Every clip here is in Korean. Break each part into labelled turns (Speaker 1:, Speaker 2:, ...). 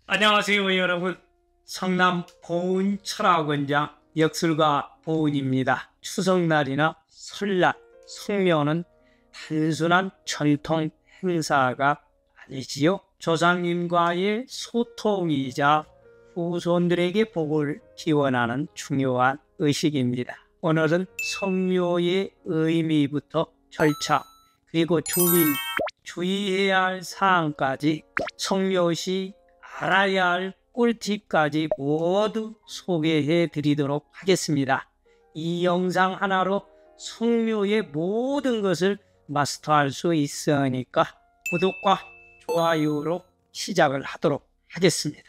Speaker 1: 안녕하세요 여러분. 성남 보은 철학원장 역술가 보은입니다. 추석날이나 설날, 성묘는 단순한 전통 행사가 아니지요. 조상님과의 소통이자 후손들에게 복을 기원하는 중요한 의식입니다. 오늘은 성묘의 의미부터 절차, 그리고 주의해야 할 사항까지, 성묘시 알아야 할 꿀팁까지 모두 소개해 드리도록 하겠습니다. 이 영상 하나로 성묘의 모든 것을 마스터할 수 있으니까 구독과 좋아요로 시작을 하도록 하겠습니다.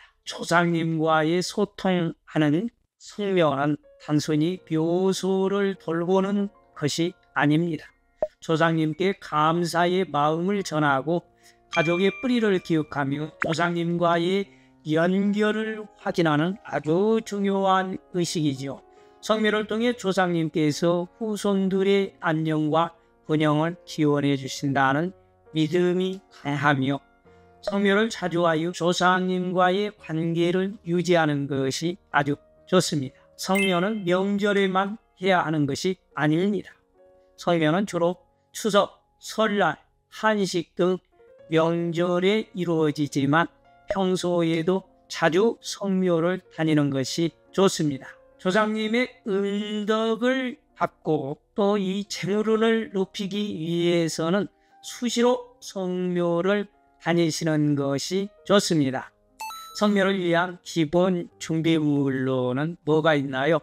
Speaker 1: 조상님과의 소통하는 성묘는 단순히 묘소를 돌보는 것이 아닙니다. 조상님께 감사의 마음을 전하고 가족의 뿌리를 기억하며 조상님과의 연결을 확인하는 아주 중요한 의식이지요. 성묘를 통해 조상님께서 후손들의 안녕과 번영을 기원해 주신다는 믿음이 강하며, 성묘를 자주 하여 조상님과의 관계를 유지하는 것이 아주 좋습니다. 성묘는 명절에만 해야 하는 것이 아닙니다. 성묘는 주로 추석, 설날, 한식 등 명절에 이루어지지만 평소에도 자주 성묘를 다니는 것이 좋습니다. 조상님의 은덕을 받고 또 이 재물운을 높이기 위해서는 수시로 성묘를 다니시는 것이 좋습니다. 성묘를 위한 기본 준비물로는 뭐가 있나요?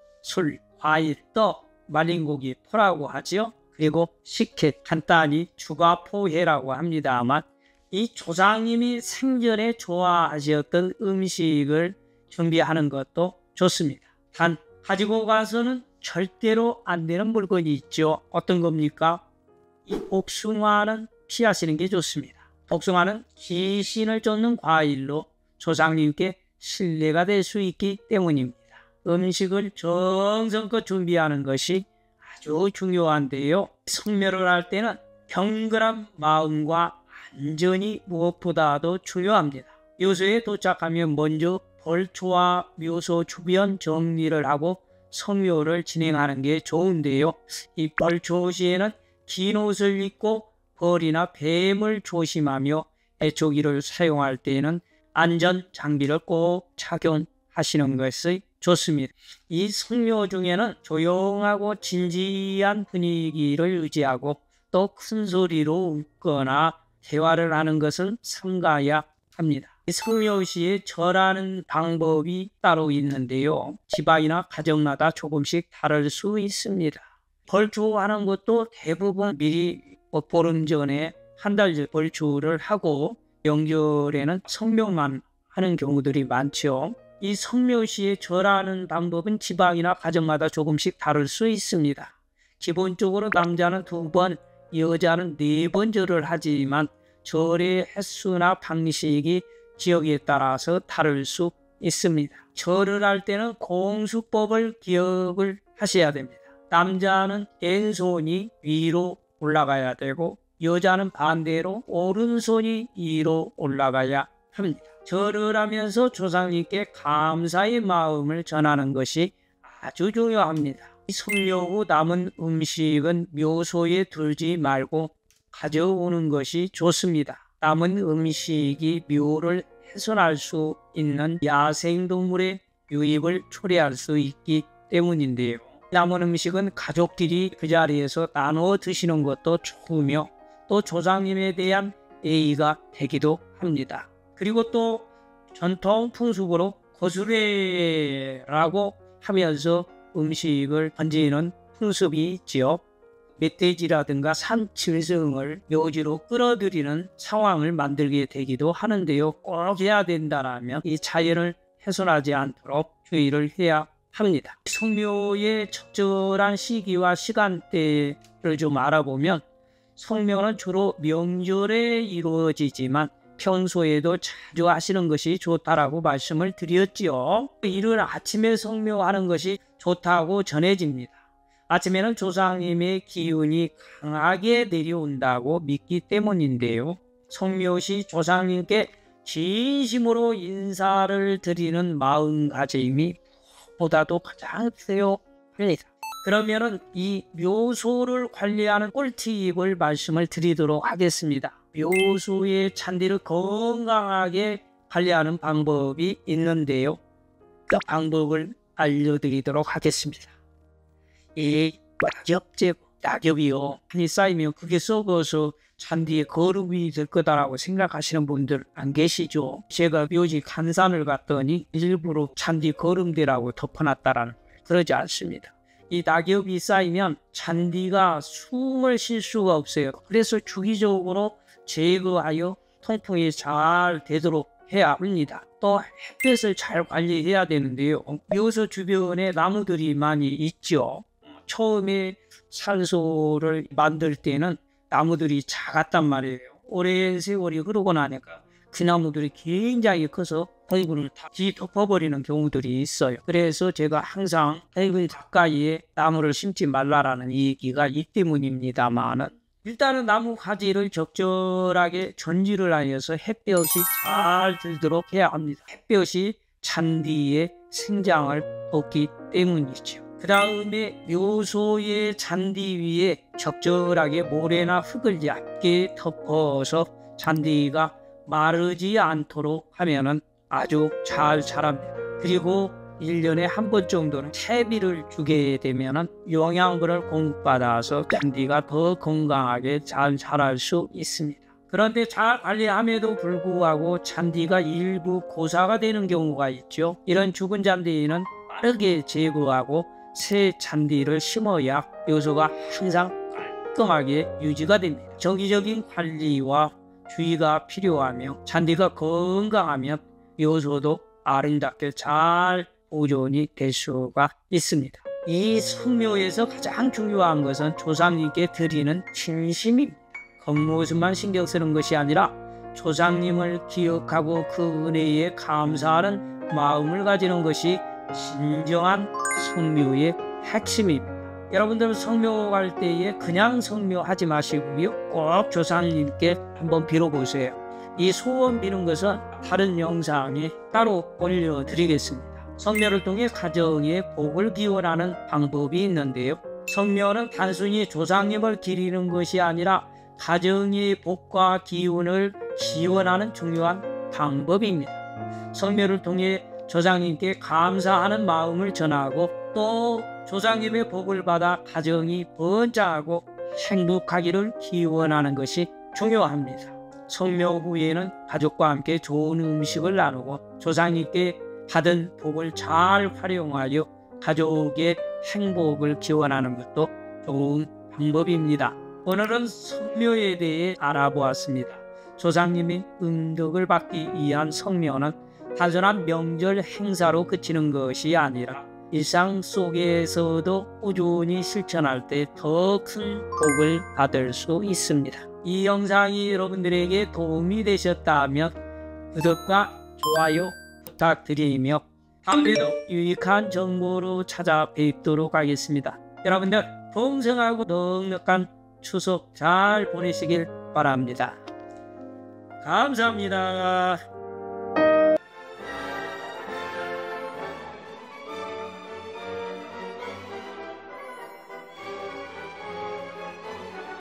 Speaker 1: 술, 과일, 떡, 말린 고기, 포라고 하지요. 그리고 식혜, 간단히 주가포회라고 합니다만, 이 조상님이 생전에 좋아하셨던 음식을 준비하는 것도 좋습니다. 단 가지고 가서는 절대로 안 되는 물건이 있죠. 어떤 겁니까? 이 복숭아는 피하시는 게 좋습니다. 복숭아는 귀신을 쫓는 과일로 조상님께 신뢰가 될 수 있기 때문입니다. 음식을 정성껏 준비하는 것이 아주 중요한데요. 성묘를 할 때는 경건한 마음과 안전이 무엇보다도 중요합니다. 묘소에 도착하면 먼저 벌초와 묘소 주변 정리를 하고 성묘를 진행하는 게 좋은데요. 이 벌초 시에는 긴 옷을 입고 벌이나 뱀을 조심하며 애초기를 사용할 때에는 안전 장비를 꼭 착용하시는 것이 좋습니다. 이 성묘 중에는 조용하고 진지한 분위기를 유지하고 또 큰 소리로 웃거나 대화를 하는 것은 삼가야 합니다. 성묘 시에 절하는 방법이 따로 있는데요. 지방이나 가정마다 조금씩 다를 수 있습니다. 벌초하는 것도 대부분 미리 보름 전에 한 달 전 벌초를 하고 명절에는 성묘만 하는 경우들이 많죠. 이 성묘 시에 절하는 방법은 지방이나 가정마다 조금씩 다를 수 있습니다. 기본적으로 남자는 2번, 여자는 4번 절을 하지만 절의 횟수나 방식이 지역에 따라서 다를 수 있습니다. 절을 할 때는 공수법을 기억을 하셔야 됩니다. 남자는 왼손이 위로 올라가야 되고 여자는 반대로 오른손이 위로 올라가야 합니다. 절을 하면서 조상님께 감사의 마음을 전하는 것이 아주 중요합니다. 성묘 후 남은 음식은 묘소에 두지 말고 가져오는 것이 좋습니다. 남은 음식이 묘를 훼손할 수 있는 야생동물의 유입을 초래할 수 있기 때문인데요. 남은 음식은 가족끼리 그 자리에서 나눠 드시는 것도 좋으며 또 조상님에 대한 예의가 되기도 합니다. 그리고 또 전통 풍습으로 거수레라고 하면서 음식을 던지는 풍습이 있지요. 멧돼지라든가 산짐승을 묘지로 끌어들이는 상황을 만들게 되기도 하는데요. 꼭 해야 된다면 이 자연을 훼손하지 않도록 주의를 해야 합니다. 성묘의 적절한 시기와 시간대를 좀 알아보면 성묘는 주로 명절에 이루어지지만 평소에도 자주 하시는 것이 좋다라고 말씀을 드렸지요. 이른 아침에 성묘하는 것이 좋다고 전해집니다. 아침에는 조상님의 기운이 강하게 내려온다고 믿기 때문인데요. 성묘시 조상님께 진심으로 인사를 드리는 마음가짐이 보다도 가장 세요. 그러면은 이 묘소를 관리하는 꿀팁을 말씀을 드리도록 하겠습니다. 묘소의 잔디를 건강하게 관리하는 방법이 있는데요. 그 방법을 알려드리도록 하겠습니다. 이 낙엽 제거, 낙엽이요 많이 쌓이면 그게 썩어서 잔디에 거름이 될 거다라고 생각하시는 분들 안 계시죠? 제가 묘지 간산을 갔더니 일부러 잔디 거름대라고 덮어놨다라는 거예요. 그러지 않습니다. 이 낙엽이 쌓이면 잔디가 숨을 쉴 수가 없어요. 그래서 주기적으로 제거하여 통풍이 잘 되도록 해야 합니다. 또 햇볕을 잘 관리해야 되는데요. 묘소 주변에 나무들이 많이 있죠. 처음에 산소를 만들 때는 나무들이 작았단 말이에요. 오랜 세월이 흐르고 나니까 그 나무들이 굉장히 커서 얼굴을 다 뒤덮어버리는 경우들이 있어요. 그래서 제가 항상 얼굴 가까이에 나무를 심지 말라라는 얘기가 이 때문입니다만은, 일단은 나무 가지를 적절하게 전지를 하여서 햇볕이 잘 들도록 해야 합니다. 햇볕이 잔디의 생장을 돕기 때문이죠. 그 다음에 묘소의 잔디 위에 적절하게 모래나 흙을 얇게 덮어서 잔디가 마르지 않도록 하면은 아주 잘 자랍니다. 그리고 1년에 한 번 정도는 채비를 주게 되면은 영양분을 공급받아서 잔디가 더 건강하게 잘 자랄 수 있습니다. 그런데 잘 관리함에도 불구하고 잔디가 일부 고사가 되는 경우가 있죠. 이런 죽은 잔디는 빠르게 제거하고 새 잔디를 심어야 묘소가 항상 깔끔하게 유지가 됩니다. 정기적인 관리와 주의가 필요하며 잔디가 건강하면 묘소도 아름답게 잘 보존이 될 수가 있습니다. 이 성묘에서 가장 중요한 것은 조상님께 드리는 진심입니다. 겉모습만 신경 쓰는 것이 아니라 조상님을 기억하고 그 은혜에 감사하는 마음을 가지는 것이 진정한 성묘의 핵심입니다. 여러분들 성묘할 때에 그냥 성묘하지 마시고요, 꼭 조상님께 한번 빌어보세요. 이 소원 비는 것은 다른 영상에 따로 올려드리겠습니다. 성묘를 통해 가정의 복을 기원하는 방법이 있는데요. 성묘는 단순히 조상님을 기리는 것이 아니라 가정의 복과 기운을 기원하는 중요한 방법입니다. 성묘를 통해 조상님께 감사하는 마음을 전하고 또 조상님의 복을 받아 가정이 번창하고 행복하기를 기원하는 것이 중요합니다. 성묘 후에는 가족과 함께 좋은 음식을 나누고 조상님께 받은 복을 잘 활용하여 가족의 행복을 기원하는 것도 좋은 방법입니다. 오늘은 성묘에 대해 알아보았습니다. 조상님의 은덕을 받기 위한 성묘는 단순한 명절 행사로 그치는 것이 아니라 일상 속에서도 꾸준히 실천할 때 더 큰 복을 받을 수 있습니다. 이 영상이 여러분들에게 도움이 되셨다면 구독과 좋아요 부탁드리며 다음에도 유익한 정보로 찾아뵙도록 하겠습니다. 여러분들 풍성하고 넉넉한 추석 잘 보내시길 바랍니다. 감사합니다.